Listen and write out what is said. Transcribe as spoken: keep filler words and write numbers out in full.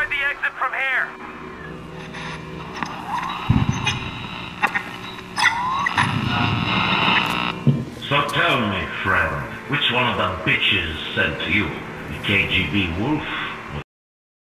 the exit from here. So tell me, friend, which one of the bitches sent to you? The K G B wolf